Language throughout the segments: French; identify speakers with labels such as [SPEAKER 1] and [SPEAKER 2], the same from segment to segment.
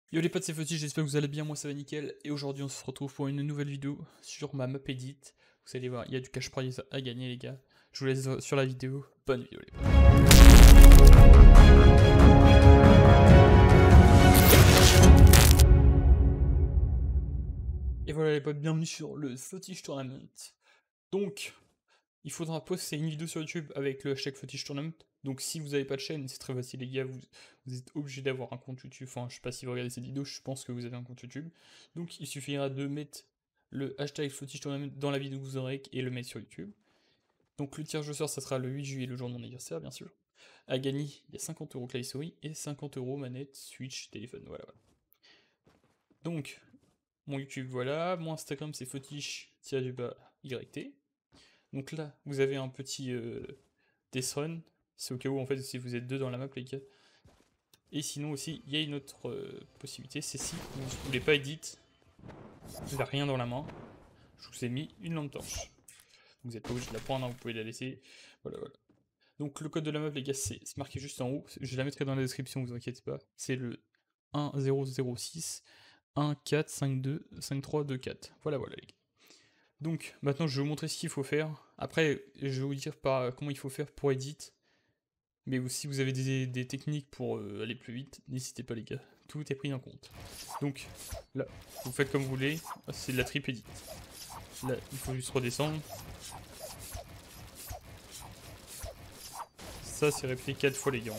[SPEAKER 1] Yo les potes, c'est Fauti, j'espère que vous allez bien, moi ça va nickel, et aujourd'hui on se retrouve pour une nouvelle vidéo sur ma map edit. Vous allez voir, il y a du cash prize à gagner les gars. Je vous laisse sur la vidéo, bonne vidéo les potes. Et voilà les potes, bienvenue sur le Footage Tournament. Donc, il faudra poster une vidéo sur YouTube avec le hashtag Footage Tournament. Donc si vous n'avez pas de chaîne, c'est très facile les gars, vous êtes obligé d'avoir un compte YouTube. Enfin, je sais pas si vous regardez cette vidéo, je pense que vous avez un compte YouTube. Donc il suffira de mettre le hashtag Footage Tournament dans la vidéo que vous aurez et le mettre sur YouTube. Donc le tirage au sort, ça sera le 8 juillet, le jour de mon anniversaire, bien sûr. À gagner, il y a 50€ clavier souris et 50€ manette, Switch, téléphone, voilà. Donc, mon YouTube, voilà. Mon Instagram, c'est footage-YT. Donc là, vous avez un petit test run. C'est au cas où, en fait, si vous êtes deux dans la map, les gars. Et sinon aussi, il y a une autre possibilité, c'est si vous ne voulez pas edit, vous n'avez rien dans la main, je vous ai mis une lampe torche. Vous n'êtes pas obligé de la prendre, hein, vous pouvez la laisser. Voilà, voilà. Donc le code de la map, les gars, c'est marqué juste en haut. Je la mettrai dans la description, vous inquiétez pas. C'est le 1006 1452 5324. Voilà, voilà, les gars. Donc maintenant, je vais vous montrer ce qu'il faut faire. Après, je vais vous dire comment il faut faire pour edit. Mais si vous avez des techniques pour aller plus vite, n'hésitez pas les gars, tout est pris en compte. Donc là, vous faites comme vous voulez, c'est de la trip edit. Là, il faut juste redescendre. Ça, c'est répété 4 fois les gars.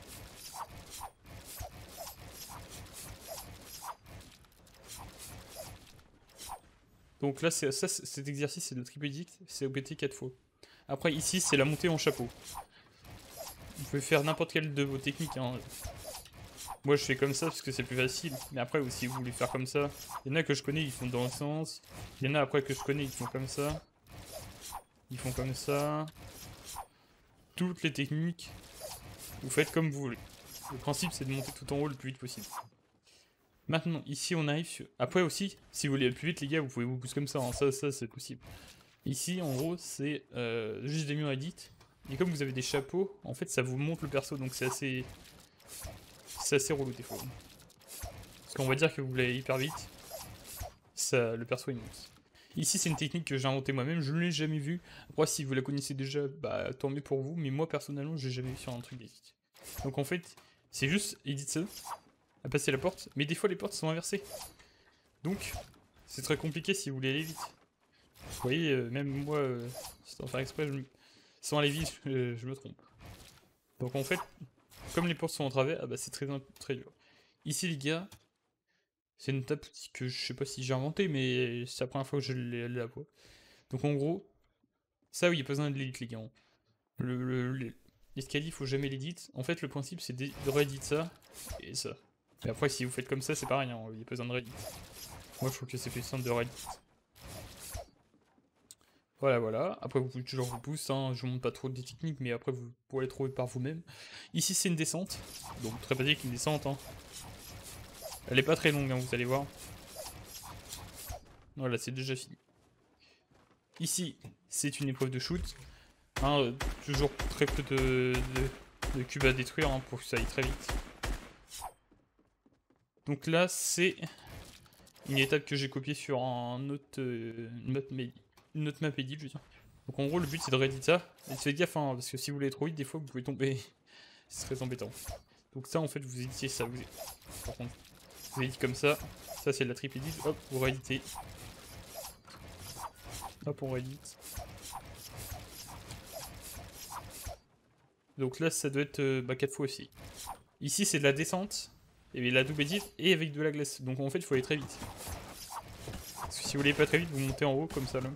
[SPEAKER 1] Donc là, cet exercice, c'est de la trip edit, c'est répété 4 fois. Après, ici, c'est la montée en chapeau. Vous pouvez faire n'importe quelle de vos techniques, hein. Moi je fais comme ça parce que c'est plus facile, mais après si vous voulez faire comme ça, il y en a que je connais, ils font dans le sens, il y en a après que je connais, ils font comme ça, ils font comme ça, toutes les techniques, vous faites comme vous voulez. Le principe c'est de monter tout en haut le plus vite possible. Maintenant, ici on arrive sur... Après aussi, si vous voulez aller plus vite les gars, vous pouvez vous pousser comme ça, hein. Ça c'est possible. Ici en gros c'est juste des murs edit, et comme vous avez des chapeaux, en fait ça vous monte le perso, donc c'est assez relou des fois. Parce qu'on va dire que vous voulez aller hyper vite, ça, le perso il monte. Ici c'est une technique que j'ai inventée moi-même, je ne l'ai jamais vue. Après si vous la connaissez déjà, bah tant mieux pour vous, mais moi personnellement j'ai jamais vu sur un truc d'edit. Donc en fait, c'est juste edit ça, à passer la porte, mais des fois les portes sont inversées. Donc c'est très compliqué si vous voulez aller vite. Vous voyez, même moi, sans faire exprès, sans aller vite, je me trompe. Donc en fait, comme les portes sont en travers, ah bah c'est très dur. Ici les gars, c'est une table que je sais pas si j'ai inventée, mais c'est la première fois que je la vois. Donc en gros, ça oui, il n'y a pas besoin de l'edit les gars. L'escalier, il faut jamais l'edit. En fait, le principe c'est de réedit ça et ça. Et après, si vous faites comme ça, c'est pareil, hein, il n'y a pas besoin de réedit. Moi, je trouve que c'est plus simple de réedit. Voilà, voilà. Après, vous pouvez toujours vous pousser, hein. Je vous montre pas trop des techniques, mais après, vous pourrez les trouver par vous-même. Ici, c'est une descente. Donc, très basique, une descente, hein. Elle est pas très longue, hein, vous allez voir. Voilà, c'est déjà fini. Ici, c'est une épreuve de shoot. Hein, toujours très peu de cubes à détruire, hein, pour que ça aille très vite. Donc là, c'est une étape que j'ai copiée sur une autre map edit, je veux dire. Donc en gros, le but c'est de rééditer ça. Et faites gaffe, hein, parce que si vous voulez trop vite, des fois vous pouvez tomber. C'est très embêtant. Donc ça, en fait, vous éditez ça. Par contre, vous éditez comme ça. Ça, c'est de la triple edit. Hop, vous rééditez. Hop, on réédite. Donc là, ça doit être 4 fois aussi. Ici, c'est de la descente. Et la double edit et avec de la glace. Donc en fait, il faut aller très vite. Parce que si vous voulez pas très vite, vous montez en haut comme ça là.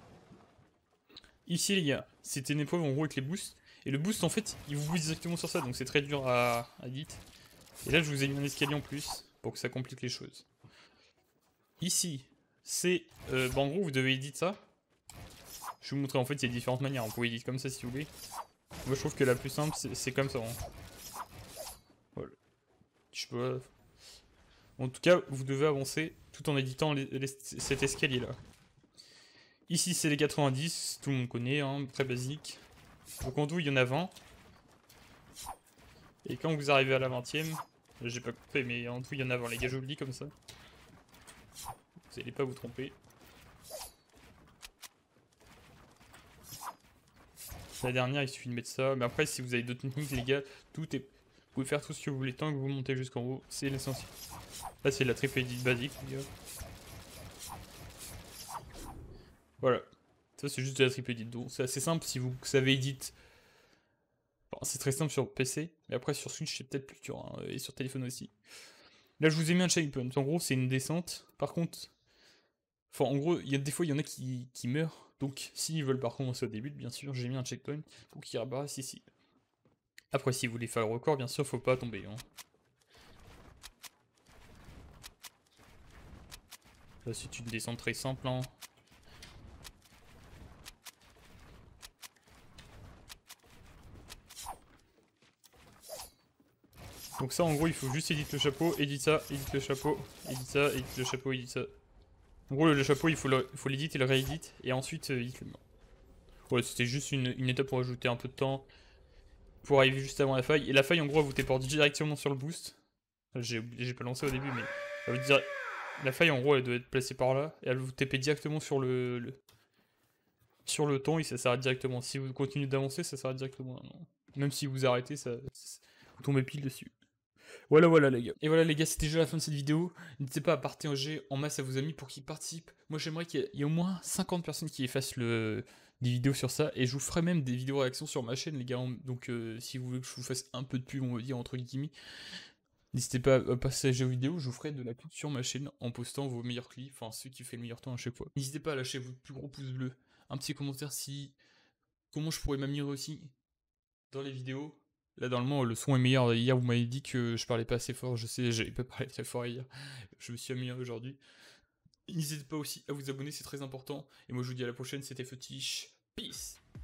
[SPEAKER 1] Ici, les gars, c'était une épreuve en gros avec les boosts. Et le boost, en fait, il vous booste directement sur ça. Donc c'est très dur à edit. Et là, je vous ai mis un escalier en plus pour que ça complique les choses. Ici, c'est... en gros, vous devez edit ça. Je vais vous montrer, en fait, il y a différentes manières. Vous pouvez edit comme ça si vous voulez. Moi, je trouve que la plus simple, c'est comme ça. Hein. Voilà. Je peux... En tout cas, vous devez avancer tout en éditant cet escalier-là. Ici, c'est les 90. Tout le monde connaît, hein, très basique. Donc en tout, il y en a 20. Et quand vous arrivez à la 20ème, J'ai pas compté, mais en tout, il y en a avant, les gars, je vous le dis comme ça. Vous allez pas vous tromper. La dernière, il suffit de mettre ça. Mais après, si vous avez d'autres techniques, les gars, tout est... Vous pouvez faire tout ce que vous voulez tant que vous montez jusqu'en haut. C'est l'essentiel. Là, c'est la triple edit basique, les gars. Voilà. Ça, c'est juste de la triple edit. Donc, c'est assez simple si vous savez edit. Bon, c'est très simple sur PC. Mais après, sur Switch, c'est peut-être plus dur. Hein, et sur téléphone aussi. Là, je vous ai mis un checkpoint. En gros, c'est une descente. Par contre... Enfin, en gros, des fois, il y en a qui meurent. Donc, s'ils veulent pas recommencer au début, bien sûr, j'ai mis un checkpoint pour qu'ils rebarrent ici. Après, si vous voulez faire le record, bien sûr, faut pas tomber. Hein. Là, c'est une descente très simple. Hein. Donc ça, en gros, il faut juste éditer le chapeau, édite ça, édite le chapeau, édite ça, édite le chapeau, édite ça. En gros, le chapeau, il faut l'éditer et le réédite, et ensuite, édite le mur. Ouais, c'était juste une étape pour ajouter un peu de temps, pour arriver juste avant la faille. Et la faille, en gros, elle vous téléporte directement sur le boost. J'ai pas lancé au début, mais elle vous dire... La faille, en gros, elle doit être placée par là, et elle vous TP directement sur sur le temps, et ça s'arrête directement. Si vous continuez d'avancer, ça s'arrête directement. Non. Même si vous arrêtez, vous tombez pile dessus. Voilà les gars. Et voilà les gars, c'était déjà la fin de cette vidéo. N'hésitez pas à partager en masse à vos amis pour qu'ils participent. Moi j'aimerais qu'il y ait au moins 50 personnes qui effacent des vidéos sur ça. Et je vous ferai même des vidéos réactions sur ma chaîne les gars. Donc si vous voulez que je vous fasse un peu de pub, on va dire entre guillemets, n'hésitez pas à partager vos vidéos. Je vous ferai de la pub sur ma chaîne en postant vos meilleurs clips. Enfin ceux qui font le meilleur temps à chaque fois. N'hésitez pas à lâcher votre plus gros pouce bleu. Un petit commentaire si... Comment je pourrais m'améliorer aussi dans les vidéos. Là, normalement, le son est meilleur. Hier, vous m'avez dit que je parlais pas assez fort. Je sais, j'avais pas parlé très fort hier. Je me suis amélioré aujourd'hui. N'hésitez pas aussi à vous abonner, c'est très important. Et moi, je vous dis à la prochaine. C'était Fetiche. Peace.